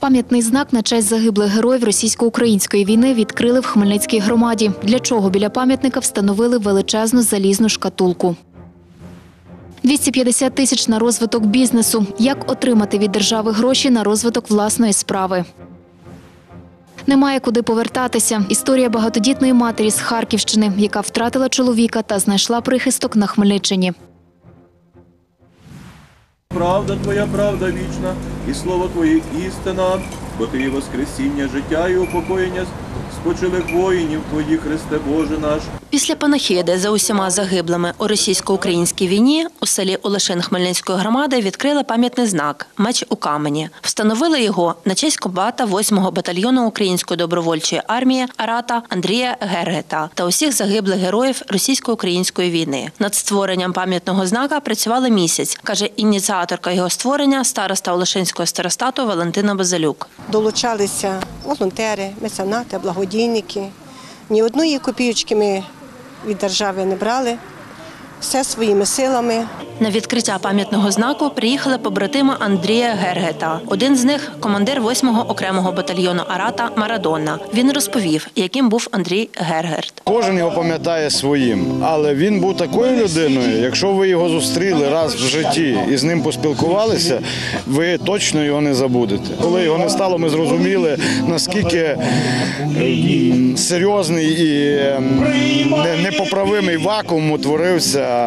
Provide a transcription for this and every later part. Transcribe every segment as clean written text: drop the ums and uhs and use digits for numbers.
Пам'ятний знак на честь загиблих героїв російсько-української війни відкрили в Хмельницькій громаді, для чого біля пам'ятника встановили величезну залізну шкатулку. 250 тисяч на розвиток бізнесу. Як отримати від держави гроші на розвиток власної справи? Немає куди повертатися. Історія багатодітної матері з Харківщини, яка втратила чоловіка та знайшла прихисток на Хмельниччині. Правда Твоя, правда вічна, і слово Твоє істина, бо Ти є воскресіння, життя і упокоєння спочилих воїнів Твоїх, Христе Боже наш. Після панахиди за усіма загиблими у російсько-українській війні у селі Олешин Хмельницької громади відкрили пам'ятний знак «Меч у камені». Встановили його на честь комбата 8-го батальйону Української добровольчої армії «Арата» Андрія Гергета та усіх загиблих героїв російсько-української війни. Над створенням пам'ятного знака працювали місяць, каже ініціаторка його створення, староста Олешинського старостату Валентина Базилюк. Долучалися волонтери, меценати, благодійники. Ні одної копійочки ми від держави не брали, все своїми силами. На відкриття пам'ятного знаку приїхали побратими Андрія Гергета. Один з них – командир 8-го окремого батальйону «Арата» Марадона. Він розповів, яким був Андрій Гергет. Кожен його пам'ятає своїм, але він був такою людиною, якщо ви його зустріли раз в житті і з ним поспілкувалися, ви точно його не забудете. Коли його не стало, ми зрозуміли, наскільки серйозний і непоправимий вакуум утворився,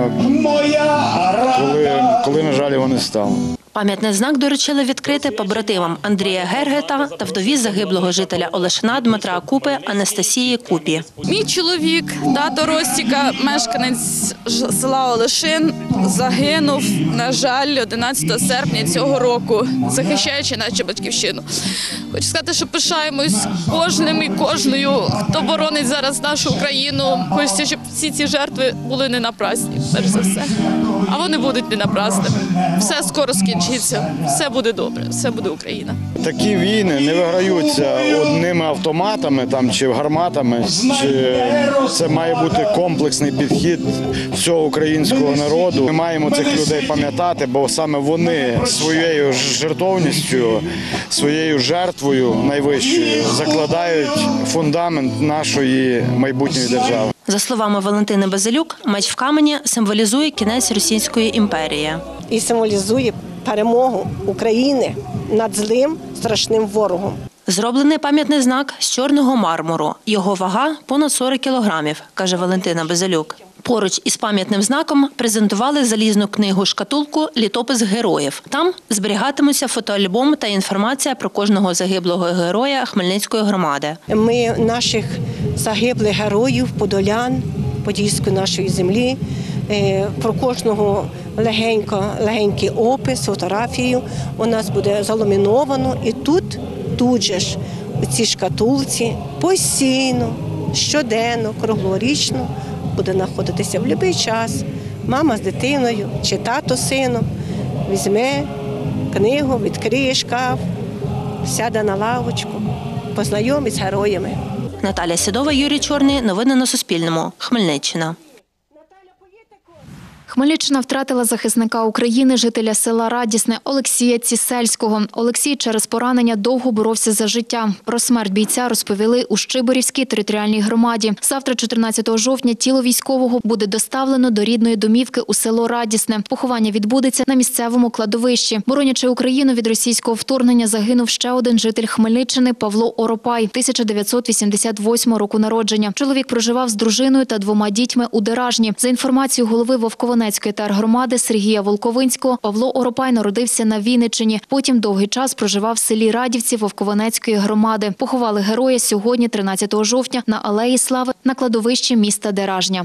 коли, на жаль, його не стало. Пам'ятний знак доручили відкрити побратимам Андрія Гергета та вдові загиблого жителя Олешина Дмитра Купи Анастасії Купі. Мій чоловік, тато Ростіка, мешканець села Олешин, загинув, на жаль, 11 серпня цього року, захищаючи нашу батьківщину. Хочу сказати, що пишаємось кожним і кожною, хто боронить зараз нашу Україну. Хочеться, щоб всі ці жертви були не напрасні, перш за все. А вони будуть не напрасними. Все скоро скінчиться, все буде добре, все буде Україна. Такі війни не виграються одними автоматами чи гарматами. Це має бути комплексний підхід всього українського народу. Ми маємо цих людей пам'ятати, бо саме вони своєю жертовністю, своєю жертвою найвищою закладають фундамент нашої майбутньої держави. За словами Валентини Базилюк, меч в камені символізує кінець Російської імперії. І символізує перемогу України над злим, страшним ворогом. Зроблений пам'ятний знак з чорного мармуру. Його вага – понад 40 кілограмів, каже Валентина Базилюк. Поруч із пам'ятним знаком презентували залізну книгу-шкатулку «Літопис героїв». Там зберігатимуться фотоальбом та інформація про кожного загиблого героя Хмельницької громади. Ми наших загиблих героїв, подолян, подільської нашої землі, про кожного легенький опис, фотографію у нас буде заламіновано. І тут же ж у цій шкатулці постійно, щоденно, круглорічно буде знаходитися в будь-який час мама з дитиною чи тато з сином, візьме книгу, відкриє шкаф, сяде на лавочку, познайомить з героями. Наталя Сідова, Юрій Чорний. Новини на Суспільному. Хмельниччина. Хмельниччина втратила захисника України, жителя села Радісне Олексія Цісельського. Олексій через поранення довго боровся за життя. Про смерть бійця розповіли у Щиборівській територіальній громаді. Завтра, 14 жовтня, тіло військового буде доставлено до рідної домівки у село Радісне. Поховання відбудеться на місцевому кладовищі. Боронячи Україну від російського вторгнення, загинув ще один житель Хмельниччини Павло Оропай, 1988 року народження. Чоловік проживав з дружиною та 2 дітьми у Деражні. За інформацією голови Вовково-Донецької тергромади Сергія Волковинського, Павло Оропай народився на Вінниччині. Потім довгий час проживав в селі Радівці Вовково-Донецької громади. Поховали героя сьогодні, 13 жовтня, на Алеї Слави на кладовищі міста Деражня.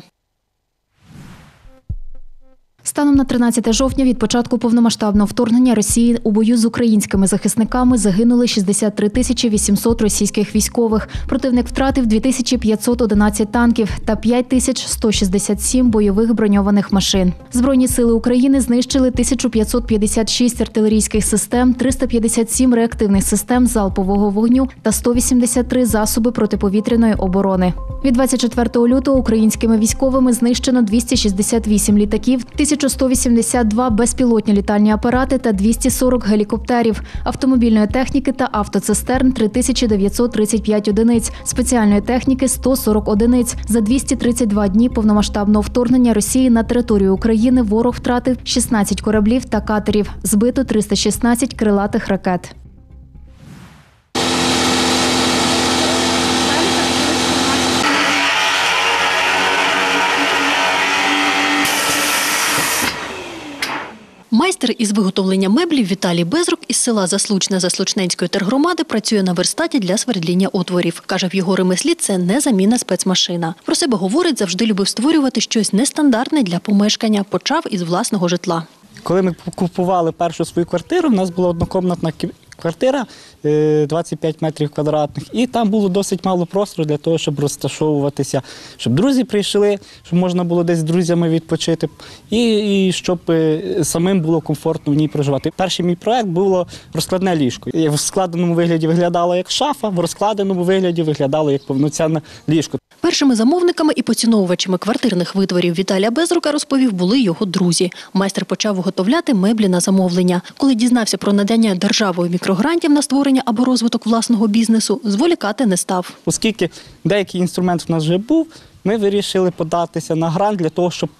Станом на 13 жовтня від початку повномасштабного вторгнення Росії у бою з українськими захисниками загинули 63 800 російських військових. Противник втратив 2511 танків та 5167 бойових броньованих машин. Збройні сили України знищили 1556 артилерійських систем, 357 реактивних систем залпового вогню та 183 засоби протиповітряної оборони. Від 24 лютого українськими військовими знищено 268 літаків, 1182 безпілотні літальні апарати та 240 гелікоптерів, автомобільної техніки та автоцистерн – 3935 одиниць, спеціальної техніки – 140 одиниць. За 232 дні повномасштабного вторгнення Росії на територію України ворог втратив 16 кораблів та катерів, збито 316 крилатих ракет. Майстер із виготовлення меблів Віталій Безрук із села Заслучне Заслучненської тергромади працює на верстаті для свердління отворів. Каже, в його ремеслі це не замінна спецмашина. Про себе говорить, завжди любив створювати щось нестандартне для помешкання. Почав із власного житла. Коли ми купували першу свою квартиру, в нас була однокомнатна квартира 25 метрів квадратних, і там було досить мало простору для того, щоб розташовуватися, щоб друзі прийшли, щоб можна було десь з друзями відпочити, і щоб самим було комфортно в ній проживати. Перший мій проект було розкладне ліжко. В складеному вигляді виглядало як шафа, в розкладеному вигляді виглядало як повноцінне ліжко. Першими замовниками і поціновувачами квартирних витворів Віталія Безрука, розповів, були його друзі. Майстер почав виготовляти меблі на замовлення. Коли дізнався про надання державою мікрогрантів на створення або розвиток власного бізнесу, зволікати не став. Оскільки деякий інструмент в нас вже був, ми вирішили податися на грант для того, щоб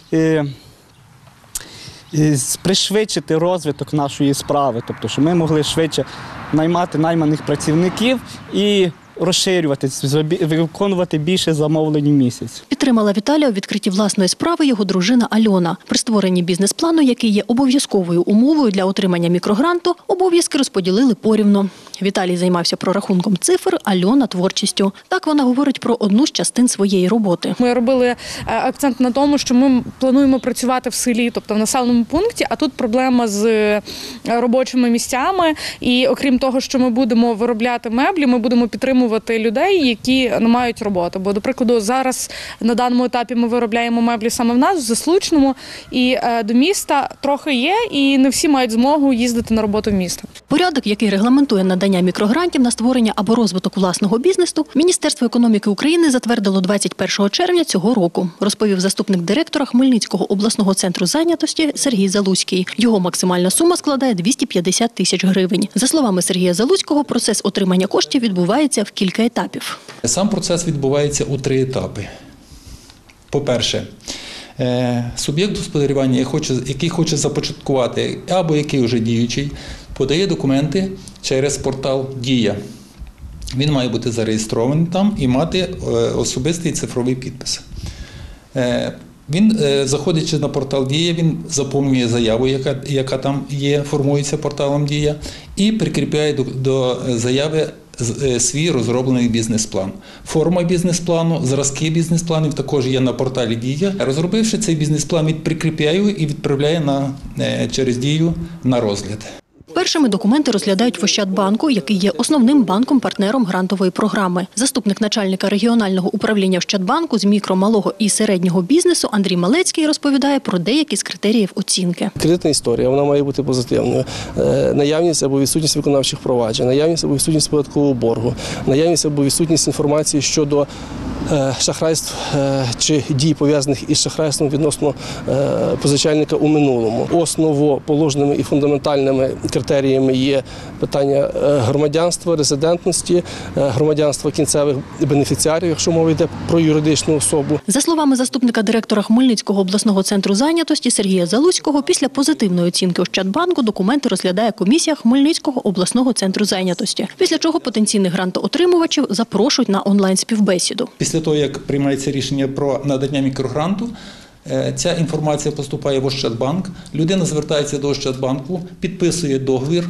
пришвидшити розвиток нашої справи. Тобто, щоб ми могли швидше наймати найманих працівників і розширюватись, виконувати більше замовлень в місяць. Підтримала Віталія у відкритті власної справи його дружина Альона. При створенні бізнес-плану, який є обов'язковою умовою для отримання мікрогранту, обов'язки розподілили порівну. Віталій займався прорахунком цифр, Альона – творчістю. Так вона говорить про одну з частин своєї роботи. Ми робили акцент на тому, що ми плануємо працювати в селі, тобто в населеному пункті, а тут проблема з робочими місцями. І окрім того, що ми будемо виробляти меблі, ми будемо підтримувати людей, які не мають роботи. Бо, до прикладу, зараз на даному етапі ми виробляємо меблі саме в нас, в Заслучному, і до міста трохи є, і не всі мають змогу їздити на роботу в місто. Порядок, який регламентує надання мікрогрантів на створення або розвиток власного бізнесу, Міністерство економіки України затвердило 21 червня цього року, розповів заступник директора Хмельницького обласного центру зайнятості Сергій Залуцький. Його максимальна сума складає 250 тисяч гривень. За словами Сергія Залуцького, процес отримання коштів відбувається в кілька етапів. Сам процес відбувається у 3 етапи. По-перше, суб'єкт господарювання, який хоче започаткувати або який вже діючий, подає документи через портал «Дія». Він має бути зареєстрований там і мати особистий цифровий підпис. Він, заходячи на портал «Дія», він заповнює заяву, яка там є, формується порталом «Дія», і прикріпляє до заяви свій розроблений бізнес-план. Форма бізнес-плану, зразки бізнес-планів також є на порталі «Дія». Розробивши цей бізнес-план, він прикріпляє і відправляє через «Дію» на розгляд. Першими документи розглядають в Ощадбанку, який є основним банком-партнером грантової програми. Заступник начальника регіонального управління Ощадбанку з мікро, малого і середнього бізнесу Андрій Малецький розповідає про деякі з критеріїв оцінки. Кредитна історія, вона має бути позитивною. Наявність або відсутність виконавчих проваджень, наявність або відсутність податкового боргу, наявність або відсутність інформації щодо шахрайств чи дій, пов'язаних із шахрайством відносно позичальника у минулому. Основоположними і фундаментальними критеріями є питання громадянства, резидентності, громадянства кінцевих бенефіціарів, якщо мова йде про юридичну особу. За словами заступника директора Хмельницького обласного центру зайнятості Сергія Залуцького, після позитивної оцінки Ощадбанку документи розглядає комісія Хмельницького обласного центру зайнятості, після чого потенційних грантоотримувачів запрошують на онлайн-співбесіду. Після того, як приймається рішення про надання мікрогранту, ця інформація поступає в Ощадбанк, людина звертається до Ощадбанку, підписує договір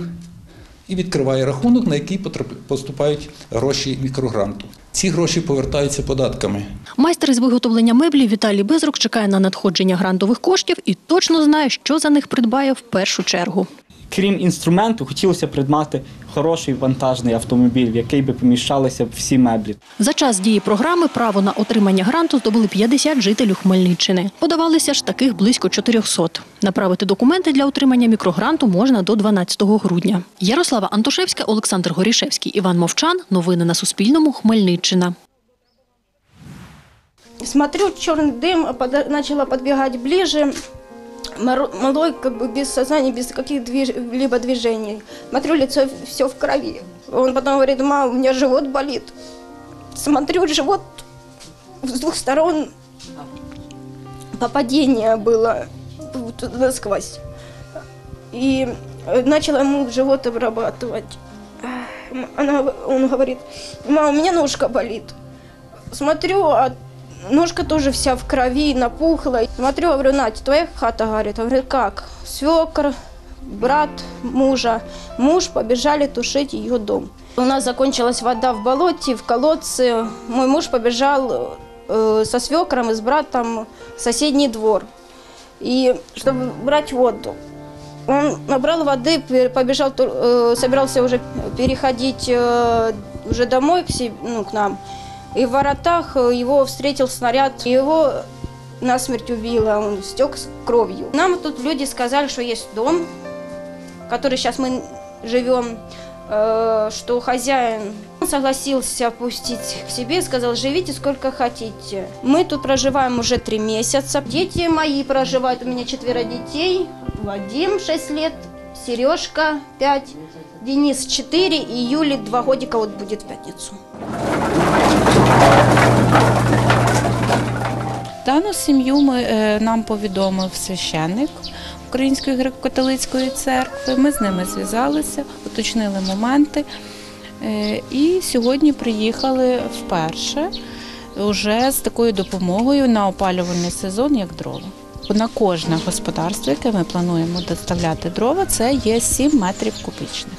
і відкриває рахунок, на який поступають гроші мікрогранту. Ці гроші повертаються податками. Майстер із виготовлення меблів Віталій Безрук чекає на надходження грантових коштів і точно знає, що за них придбає в першу чергу. Крім інструменту, хотілося придбати хороший вантажний автомобіль, в який би поміщалися всі меблі. За час дії програми право на отримання гранту здобули 50 жителів Хмельниччини. Подавалися ж таких близько 400. Направити документи для отримання мікрогранту можна до 12 грудня. Ярослава Антошевська, Олександр Горішевський, Іван Мовчан. Новини на Суспільному. Хмельниччина. Смотрю, черный дым, начала подбегать ближе. Малой, как бы без сознания, без каких-либо движений. Смотрю, лицо все в крови. Он потом говорит: мама, у меня живот болит. Смотрю, живот с двух сторон попадение было насквозь. И начала ему живот обрабатывать. Он говорит: мама, у меня ножка болит. Смотрю, а ножка тоже вся в крови, напухла. Смотрю, говорю: Надя, твоя хата горит. Говорит: как? Свекр, брат мужа, муж побежали тушить ее дом. У нас закончилась вода в болоте, в колодце. Мой муж побежал со свекром и с братом в соседний двор. И чтобы брать воду. Он набрал воды, побежал, собирался уже переходить уже домой к нам. И в воротах его встретил снаряд, его насмерть убило, он стек с кровью. Нам тут люди сказали, что есть дом, в который сейчас мы живем, что хозяин согласился пустить к себе, сказал: живите сколько хотите. Мы тут проживаем уже 3 месяца. Дети мои проживают, у меня 4 детей. Вадим 6 лет, Сережка 5, Денис 4 и Юле 2 годика вот будет в пятницу. Дану сім'ю нам повідомив священник Української греко-католицької церкви. Ми з ними зв'язалися, уточнили моменти. І сьогодні приїхали вперше вже з такою допомогою на опалювальний сезон, як дрова. На кожне господарство, яке ми плануємо доставляти дрова, це є 7 метрів кубічних.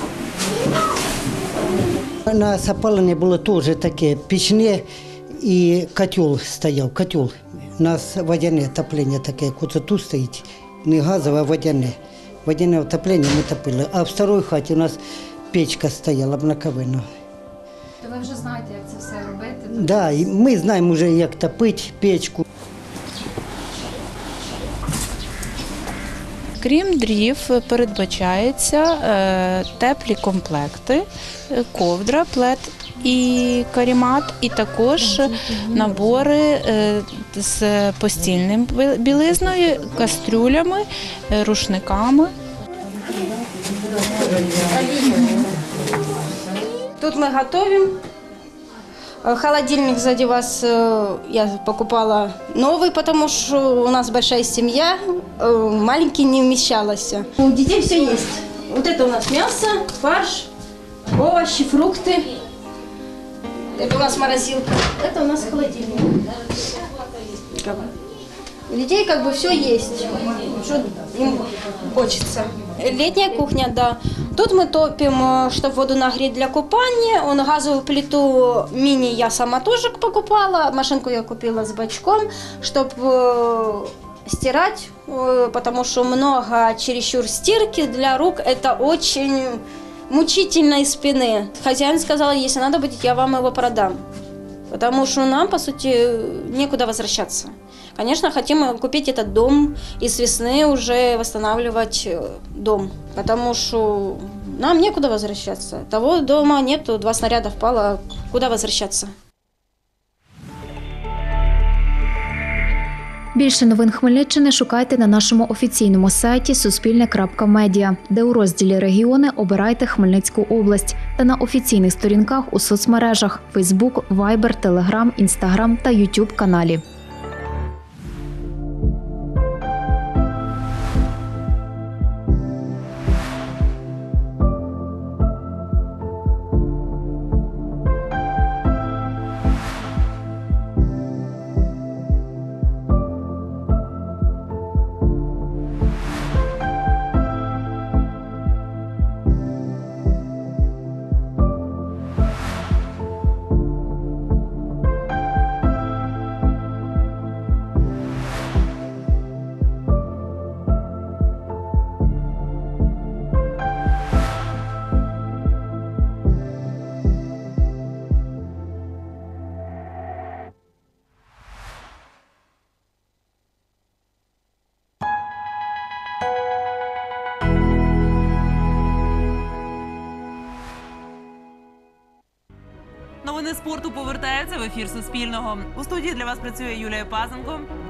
У нас опалення було теж таке пічне і котел стояв. Котел. У нас водяне отоплення таке, як оце тут стоїть, не газове, а водяне. Водяне отоплення ми топили. А в старій хаті у нас печка стояла обнаковина. То ви вже знаєте, як це все робити? Так, да, ми знаємо вже, як топити печку. Крім дрів, передбачаються теплі комплекти, ковдра, плед і каремат, і також набори з постільним білизною, кастрюлями, рушниками. Тут мы готовим. Холодильник сзади вас я покупала новый, потому что у нас большая семья, маленький не вмещалось. У детей все есть. Вот это у нас мясо, фарш, овощи, фрукты. Это у нас морозилка, это у нас холодильник. У детей как бы все есть, что им хочется. Летняя кухня, да. Тут мы топим, чтобы воду нагреть для купания. Он газовую плиту мини я сама тоже покупала. Машинку я купила с бачком, чтобы стирать, потому что много чересчур стирки для рук. Это очень мучительно из спины. Хозяин сказал: если надо будет, я вам его продам. Потому что нам, по сути, некуда возвращаться. Конечно, хотим купить этот дом и с весны уже восстанавливать дом, потому что нам некуда возвращаться. Того дома нету, 2 снаряда впало, куда возвращаться? Більше новин Хмельниччини шукайте на нашому офіційному сайті Суспільне.Медіа, де у розділі «Регіони» обирайте Хмельницьку область та на офіційних сторінках у соцмережах – Фейсбук, Вайбер, Телеграм, Інстаграм та Ютуб каналі. Новини спорту повертаються в ефір Суспільного. У студії для вас працює Юлія Пазенко.